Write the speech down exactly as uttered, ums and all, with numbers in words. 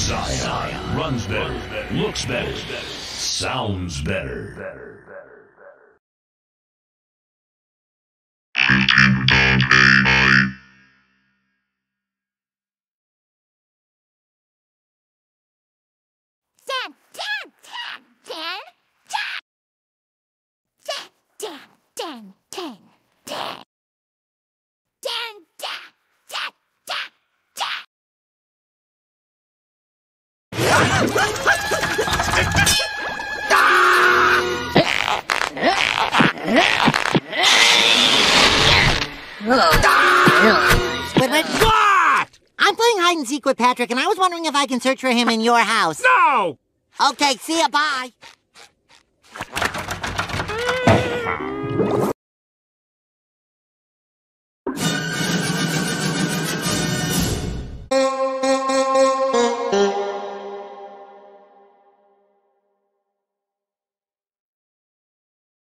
Zion runs better, looks better, sounds better. YouTube dot A I. Squidward? What? I'm playing hide and seek with Patrick, and I was wondering if I can search for him in your house. No! Okay, see ya, bye.